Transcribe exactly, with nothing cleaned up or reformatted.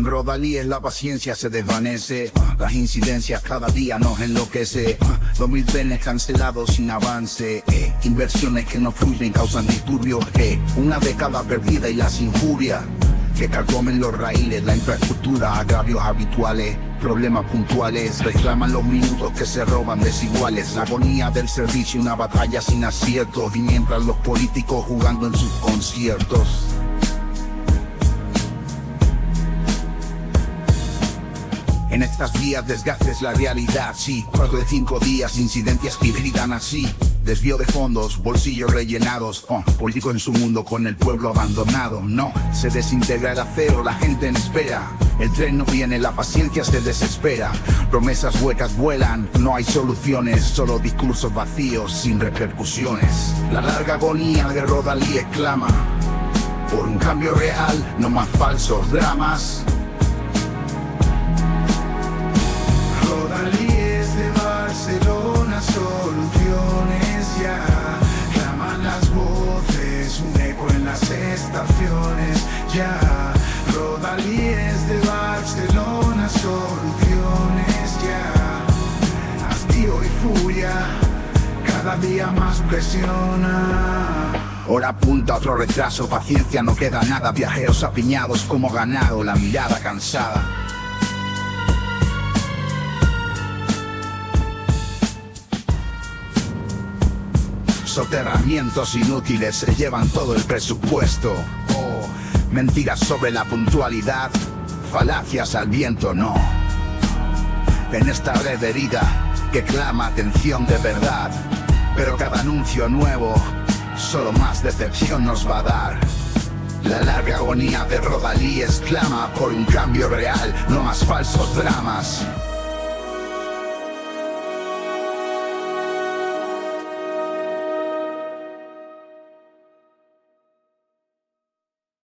Rodalíes la paciencia se desvanece, las incidencias cada día nos enloquece. Dos mil trenes cancelados sin avance, eh. inversiones que no fluyen causan disturbios, eh. una década perdida y las injurias que carcomen los raíles, la infraestructura, agravios habituales, problemas puntuales, reclaman los minutos que se roban desiguales, la agonía del servicio, una batalla sin aciertos, y mientras los políticos jugando en sus conciertos. En estas vías desgastes la realidad, sí. Cuatro de cinco días, incidencias que gritan así. Desvío de fondos, bolsillos rellenados, oh, político en su mundo con el pueblo abandonado. No, se desintegra el acero, la gente en espera. El tren no viene, la paciencia se desespera. Promesas huecas vuelan, no hay soluciones, solo discursos vacíos sin repercusiones. La larga agonía de Rodalíes clama por un cambio real, no más falsos dramas. Rodalíes de Barcelona, soluciones ya. Claman las voces, un eco en las estaciones ya. Rodalíes de Barcelona, soluciones ya. Hastío y furia, cada día más presiona. Hora punta, otro retraso, paciencia, no queda nada. Viajeros apiñados como ganado, la mirada cansada. Soterramientos inútiles se llevan todo el presupuesto. Oh, mentiras sobre la puntualidad, falacias al viento, no. En esta red herida que clama atención de verdad, pero cada anuncio nuevo solo más decepción nos va a dar. La larga agonía de Rodalíes clama por un cambio real, no más falsos dramas.